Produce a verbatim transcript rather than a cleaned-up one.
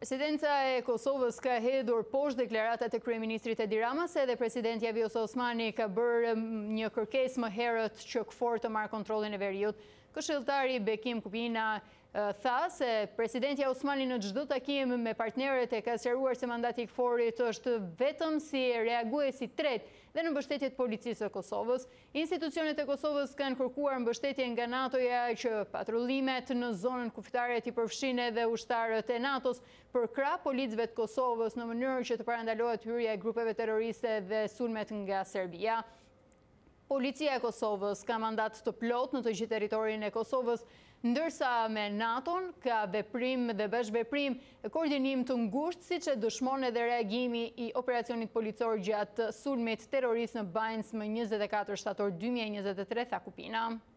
Presidenca e Kosovës ka hedhur poshtë deklaratat e kryeministrit Edi Rama se edhe presidentja Vjosja Osmani ka bërë një kërkesë më herët që K F O R të marrë kontrollin e veriut. Këshilltari Bekim Kupina tha se presidentja Osmani në çdo takim me partnerët e ka sqaruar se mandati i K F O R-it është vetëm si reaguesi tret dhe në mbështetje të policisë së Kosovës. Institucionet e Kosovës kanë kërkuar mbështetje nga NATO-ja që patrullimet në zonën kufitare t'i përfshin edhe ushtarët e NATO-s për krah policëve të Kosovës në mënyrë që të parandalohet hyrja e grupeve terroriste dhe sulmet nga Serbia. Policia e Kosovës ka mandat të plot në të gjithë territorin e Kosovës, ndërsa me NATO-n ka veprim dhe bashkëveprim e koordinim të ngushtë, siç e dëshmon edhe reagimi i operacionit policor gjatë sulmit terrorist në Bajnës më njëzet e katër shtator dy mijë e njëzet e tre, tha Kupina.